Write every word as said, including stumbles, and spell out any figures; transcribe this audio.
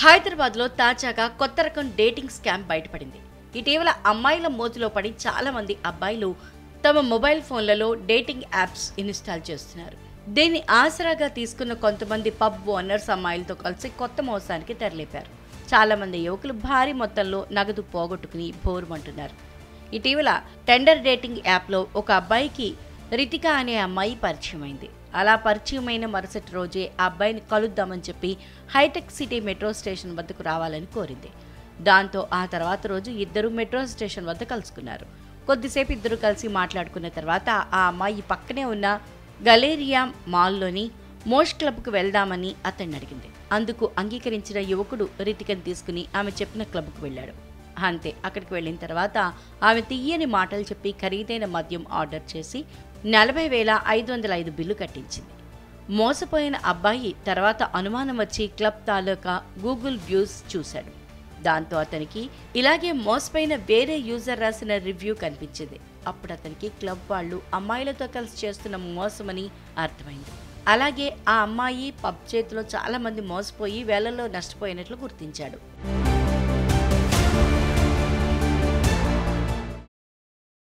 హైదరాబాద్లో తాజాగా కొత్త రకం డేటింగ్ స్కామ్ బయటపడింది. ఇటీవల అమ్మాయిల మోజులో పడి చాలా మంది అబ్బాయిలు తమ మొబైల్ ఫోన్లలో డేటింగ్ యాప్స్ ఇన్స్టాల్ చేస్తున్నారు. దీన్ని ఆసరాగా తీసుకున్న కొంతమంది పబ్ ఓనర్స్ అమ్మాయిలతో కలిసి కొత్త మోసానికి తెరలేపారు. చాలా మంది యువకులు భారీ మొత్తంలో నగదు పోగొట్టుకుని బోరుమంటున్నారు. ఇటీవల టెండర్ డేటింగ్ యాప్లో ఒక అబ్బాయికి రితిక అనే అమ్మాయి పరిచయం అయింది. అలా పరిచయమైన మరుసటి రోజే ఆ అబ్బాయిని కలుద్దామని చెప్పి హైటెక్ సిటీ మెట్రో స్టేషన్ వద్దకు రావాలని కోరింది. దాంతో ఆ తర్వాత రోజు ఇద్దరు మెట్రో స్టేషన్ వద్ద కలుసుకున్నారు. కొద్దిసేపు ఇద్దరు కలిసి మాట్లాడుకున్న తర్వాత ఆ అమ్మాయి పక్కనే ఉన్న గలేరియా మాల్లోని మోష్ క్లబ్కు వెళ్దామని అతన్ని అడిగింది. అందుకు అంగీకరించిన యువకుడు రితికను తీసుకుని ఆమె చెప్పిన క్లబ్కు వెళ్ళాడు. అంతే, అక్కడికి వెళ్ళిన తర్వాత ఆమె తీయని మాటలు చెప్పి ఖరీదైన మద్యం ఆర్డర్ చేసి నలభై వేల ఐదు వందల ఐదు బిల్లు కట్టించింది. మోసపోయిన అబ్బాయి తర్వాత అనుమానం వచ్చి క్లబ్ తాలూకా గూగుల్ వ్యూస్ చూశాడు. దాంతో అతనికి ఇలాగే మోసపోయిన వేరే యూజర్ రాసిన రివ్యూ కనిపించింది. అప్పుడు అతనికి క్లబ్ వాళ్ళు అమ్మాయిలతో కలిసి చేస్తున్న మోసమని అర్థమైంది. అలాగే ఆ అమ్మాయి పబ్ చేతిలో చాలా మంది మోసపోయి వేలల్లో నష్టపోయినట్లు గుర్తించాడు.